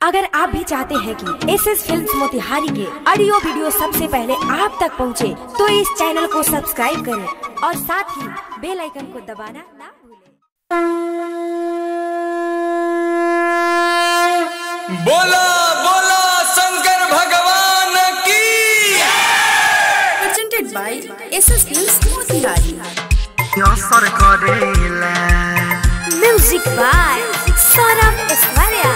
अगर आप भी चाहते हैं कि एसएस फिल्म्स मोतिहारी के ऑडियो वीडियो सबसे पहले आप तक पहुंचे, तो इस चैनल को सब्सक्राइब करें और साथ ही बेल आइकन को दबाना ना भूलें। बोलो बोलो शंकर भगवान की। Presented by SS Films Motihari. Music by Saurabh Aishwarya.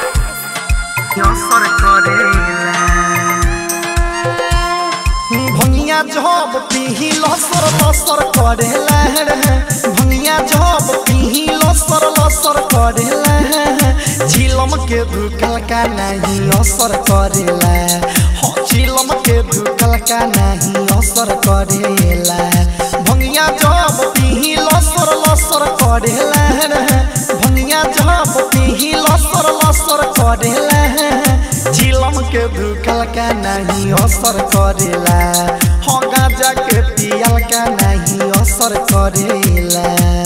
भंगिया जब पीही लसर लसर करेला रे, भंगिया जब पीही लसर लसर करेला, झिलम के धुकल का नहीं असर करेला, हो झिलम के धुकल का नहीं असर करेला। भंगिया जब पीही लसर लसर करेला रे, भंगिया जब पीही लसर लसर करेला, झिलम के धुकल का नहीं असर करेला, हो गांजा के पियल का नहीं असर करेला।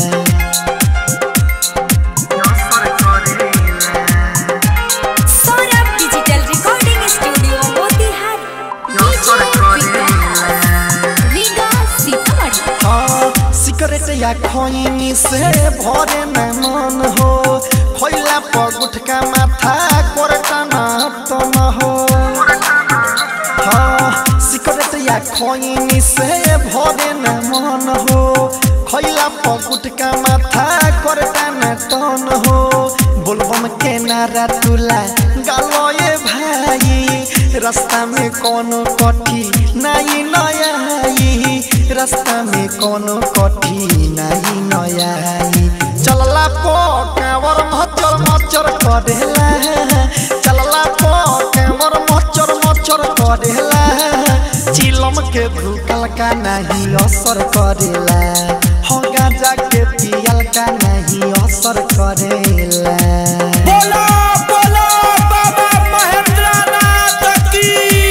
Saurabh digital recording studio Motihari. Cigarette या खैनी से भरे न मन हो, खैला पर गुटका माथा कोरटाना तो न हो। हाँ, सिगरेट या खैनी से भरे न मन हो, खैला पर गुटका माथा कोरटाना तो न हो। बोलबम के नारा तुला गालो ये भाई, रास्ता में कोनो कठी नहीं नया, रास्ता में कोनो कठी नहीं नया। चलला पो कांवर मचर मचर करेला, चलला पो कांवर मचर मचर करेला, चिलम के धुकल का नहीं असर करेला, हो गांजा के पियल का नहीं असर करेला। बोलो बोलो बाबा महेंद्रनाथ की।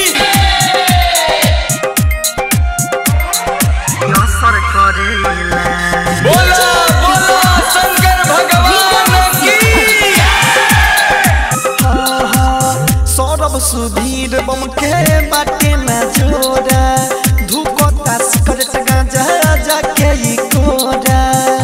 बोलो बोलो शंकर भगवान की। सौरभ सुधीर बम के बाटे न जोड़ा, धुकोता सिगरेट गांजा जाके ई कोरा,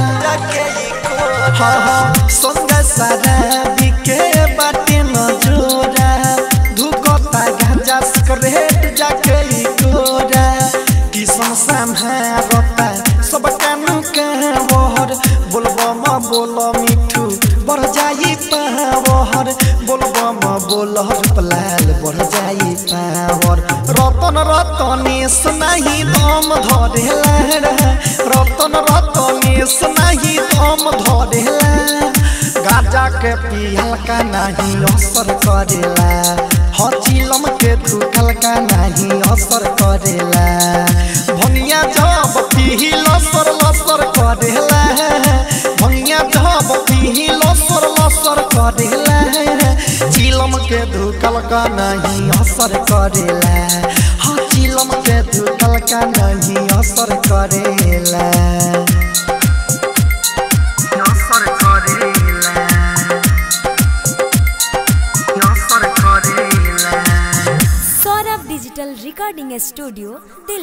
हाँ संगे शराबी के बाटे न जोड़ा, धुकोता गांजा सिगरेट जाके ई कोरा। किसन संभारता सब कानू कावर, बोलबम बोल मिठू बढ़ जाई पावर, बोलबम बोल रूपलाल बढ़ जाई पावर। रतन रतनेश नहीं दम धरेला रे, रतन रतनेश नहीं दम धरेला, गांजा के पियल का नहीं असर करेला, हो चिलम के धुकल का नहीं असर करेला। भंगिया जब पीही लसर लसर करेला, भंगिया जब पीही लसर लसर करेला, चिलम के धुकल का नहीं असर करेला, हाँ चिलम के धुकल का नहीं असर करेला। Saurabh digital recording studio